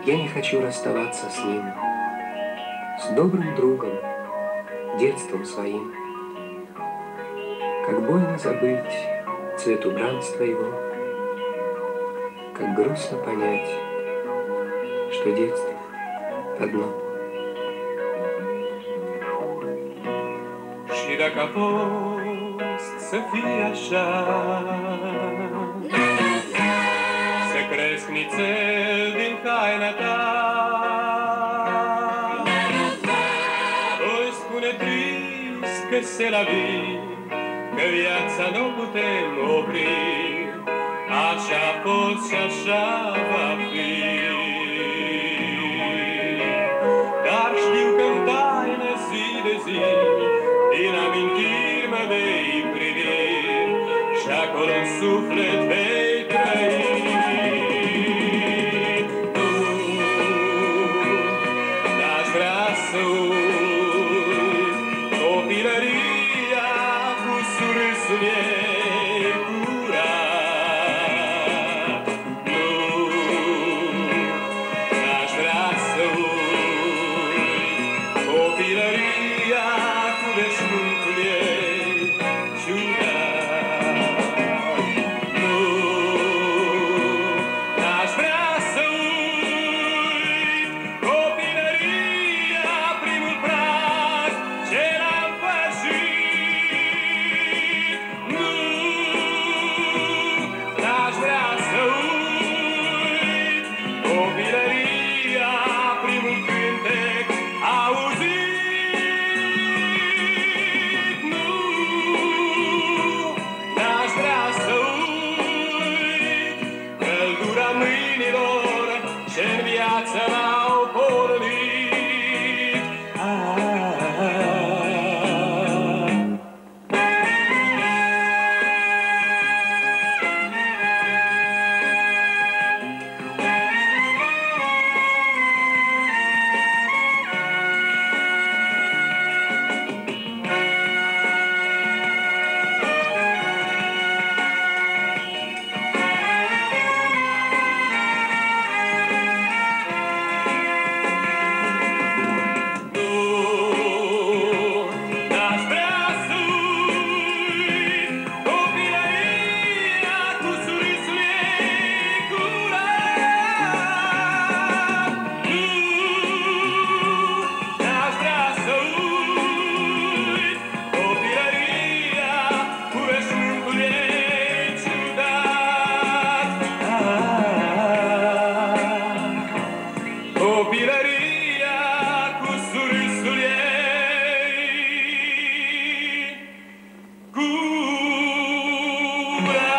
Я не хочу расставаться с ним, с добрым другом, детством своим. Как больно забыть цвет убранства его, как грустно понять, что детство одно. Și dacă a fost să fie așa, să cresc nițel din haina ta, îi spune trist că se la vie, că viața nu putem opri, așa a fost și așa va fi. Dar știu că-n taină zi de zi, din amintiri mă vei privi și acolo-n suflet vei trăi. Tu n-aș vrea să uiți copilăria cu surâsul ei curat. Nu, n-aș vrea să uiți copilăria cu veșmântul ei ciudat. Nu, n-aș vrea să uit copilăria, primul praz ce l-am pășit. Nu, n-aș vrea să uit copilăria, primul cântec auzit. Nu, n-aș vrea să uit căldura mâinilor ce-n viață m-au pornit. N-aș vrea să uit copilăria cu surâsul ei curat. Nu, n-aș vrea să uit copilăria cu veșmântul ei ciudat. Copilăria cu surâsul ei curat.